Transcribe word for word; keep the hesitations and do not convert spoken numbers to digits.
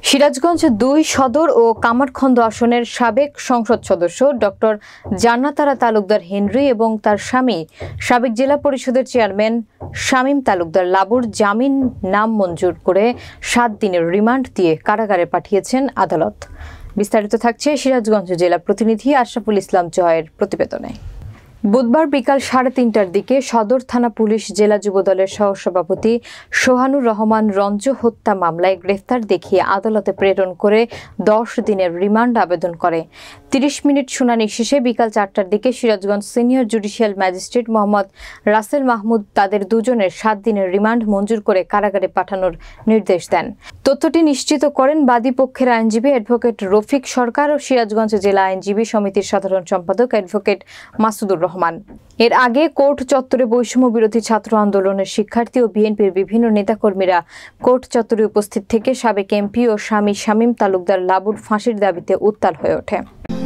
সিরাজগঞ্জ দুই সদর ও কামারখন্দ আসনের সাবেক সংসদ সদস্য ডক্টর জান্নাতারা তালুকদার হেনরি এবং তার স্বামী সাবেক জেলা পরিষদের চেয়ারম্যান শামীম তালুকদার লাবুর জামিন নাম মঞ্জুর করে সাত দিনের রিমান্ড দিয়ে কারাগারে পাঠিয়েছেন আদালত। বিস্তারিত থাকছে সিরাজগঞ্জ জেলা প্রতিনিধি আশরাফুল ইসলাম জয়ের প্রতিবেদনে। বুধবার বিকাল সাড়ে তিনটার দিকে সদর থানা পুলিশ জেলা যুবদলের সহসভাপতি সোহানুর রহমান রঞ্জু হত্যা মামলায় গ্রেফতার দেখিয়ে আদালতে প্রেরণ করে দশ দিনের রিমান্ড আবেদন করে। তিরিশ মিনিট শুনানি শেষে বিকাল চারটার দিকে Sirajganj senior judicial magistrate Mohammad Rasel Mahmud তাদের দুজনের সাত দিনের রিমান্ড মঞ্জুর করে কারাগারে পাঠানোর নির্দেশ দেন। তথ্যটি নিশ্চিত করেন বাদী পক্ষের আইনজীবী অ্যাডভোকেট রফিক সরকার ও সিরাজগঞ্জ জেলা আইনজীবী সমিতির সাধারণ সম্পাদক অ্যাডভোকেট মাসুদুর রহমান। এর আগে কোর্ট চত্বরে বৈষম্য বিরোধী ছাত্র আন্দোলনের শিক্ষার্থী ও বিএনপির বিভিন্ন নেতাকর্মীরা কোর্ট চত্বরে উপস্থিত থেকে সাবেক এমপি ও স্বামী শামীম তালুকদার লাবুর ফাঁসির দাবিতে উত্তাল হয়ে ওঠে।